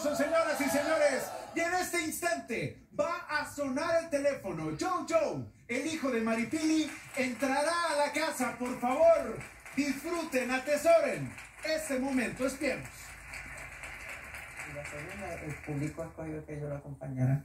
aplauso, señoras y señores. Y en este instante va a sonar el teléfono. Joe, el hijo de Maripili, entrará a la casa. Por favor, disfruten, atesoren este momento. Espiemos. Y la segunda, el público escogió que yo lo acompañara.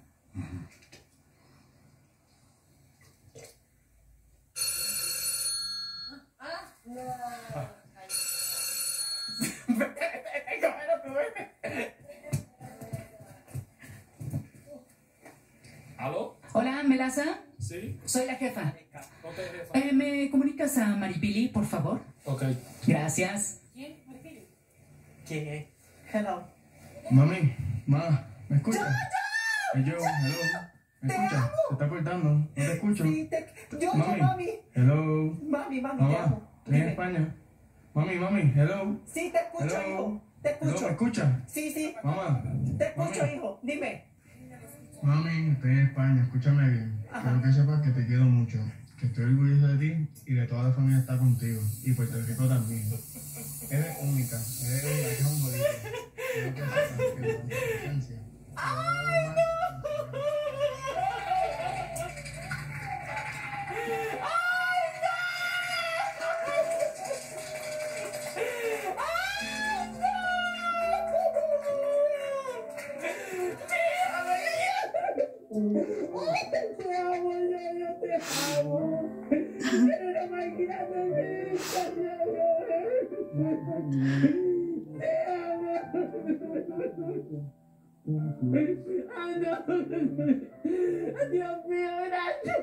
¿Aló? Hola, Melaza. Sí. Soy la jefa. Ok, jefa. ¿Me comunicas a Maripili, por favor? Ok. Gracias. ¿Quién es? Hello. Mami, ¿me escuchas? Yo, hello. ¿Me escuchas? Se está cortando. No te escucho. Sí, mami. Hello. Mami, te Mamá, amo. estoy en España. Mami, hello. Sí, te escucho, Hello. hijo. Te Hello, ¿me escucho. escuchas? Sí. Mamá. Te escucho, Mami. hijo. Dime. Mami, estoy en España, escúchame bien. Ajá. Quiero que sepas que te quiero mucho, que estoy orgulloso de ti y que toda la familia está contigo. Y Puerto Rico también. Eres única, que es un bonito. Quiero que sepas que con tu presencia. Te amo, yo te amo. Eres la más grande de esta Te amo. Ay, no. Dios mío, gracias.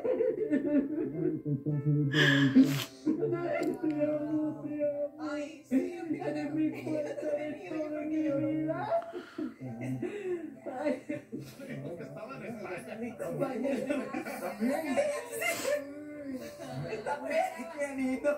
Ay, sí, eres mi fuerza, eres todo en mi vida. Ay. Mi compañero. Está pianito.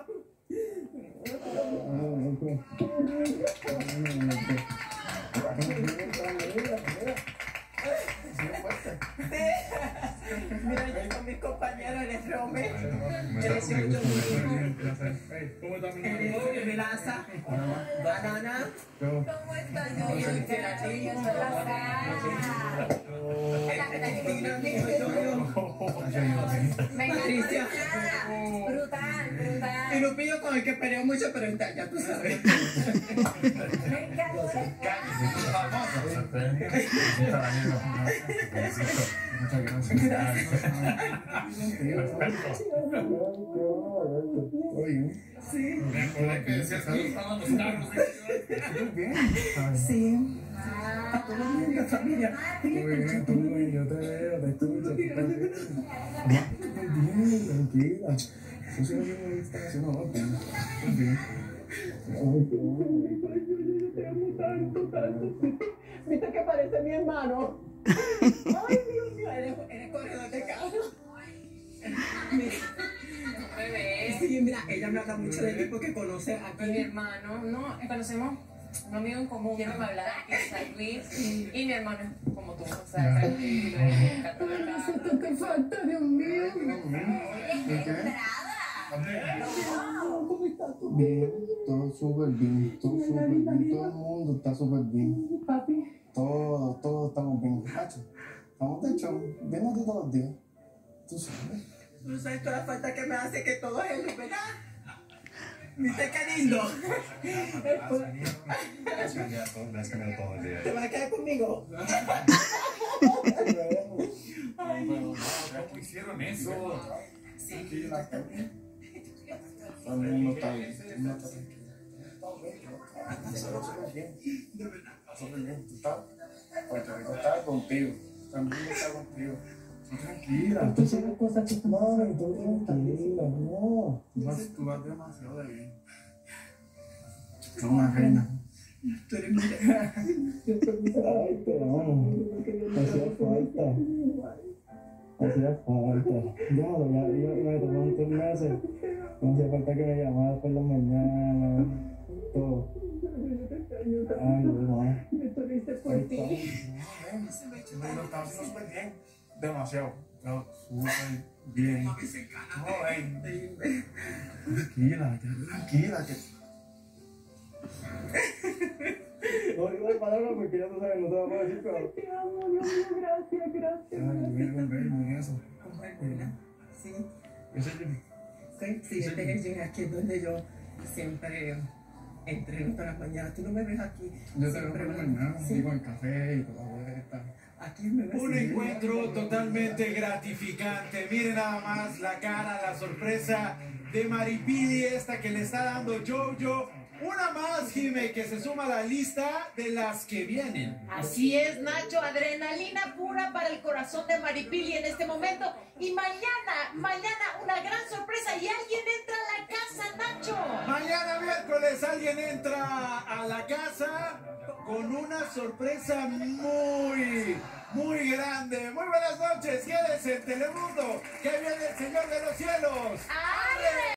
Mira, yo con mis compañeros, eres Rome, eres Giorgio, ¿Cómo está mi eres Melaza, Banana, ¿Cómo estás? y yo Geraldine, Patricia. Brutal. Y Lupillo con el que peleo mucho, pero ya tú sabes. Me encanta. Muchas gracias. Sí. Recordé que decías que estaban los carros. Sí. A todo el mundo, familia. Muy bien, tú, yo te veo, te escucho. Bien, tranquila. Yo soy bien, está haciendo bien. Bien. Te amo tanto. ¿Viste que parece mi hermano? Ay, Dios mío, eres corredor de carro. Bebé. Sí, mira, ella me habla mucho de ti porque conoce a Mi ti. hermano, no, conocemos un amigo en común, quiero hablar, que es San Luis, y mi hermano, como tú, o sea, tranquilo, me encanta la casa. ¿Qué falta, Dios mío? ¿Cómo estás tú? Bien, todo súper bien, todo súper bien, todo el mundo está súper bien. Papi. Todos estamos bien. Macho, estamos de hecho viéndote todos los días. Tú sabes. No sabes toda la falta que me hace que todo es él, ¿verdad? ¿Viste qué lindo? ¿Te vas a quedar conmigo? ¿Cómo hicieron eso? Tranquila, está bien. Todo el mundo está bien. Todo el mundo está tranquilo. Está súper bien. Está súper bien. Tú estás. Puerto Rico está contigo. También está contigo. Tú tranquila. Tú sabes cosas que tú Mami, tú tranquila. No. Tú vas demasiado de bien. Tú eres una reina. Tú eres mi reina. Ay, te amo. Hacía falta. Hacía falta. Ya me tomó un 3 meses. No hacía falta que me llamara por la mañana. Todo. Ay, no. Me triste por ti. Lo estaba haciendo súper bien. Demasiado. Pero súper bien. No, tranquila. No digo la palabra porque ya tú sabes, no te lo puedo decir, pero... Te amo, Dios mío, gracias, gracias. Eso. ¿Verdad? Sí. Eso es Jimmy. Sí, este es el gym, aquí es donde yo siempre entreno todas las mañanas. Tú no me ves aquí. Yo te veo por siempre la mañana, sí. digo en café y toda la vuelta. Aquí me ves. Un sí. encuentro totalmente gratificante. Miren nada más la cara, la sorpresa de Maripili, esta que le está dando Jojo. Una más, Jime, que se suma a la lista de las que vienen. Así es, Nacho, adrenalina pura para el corazón de Maripili en este momento. Y mañana una gran sorpresa y alguien entra a la casa, Nacho. Mañana miércoles alguien entra a la casa con una sorpresa muy grande. Muy buenas noches, quédense en Telemundo, que viene el Señor de los Cielos. ¡Ándale!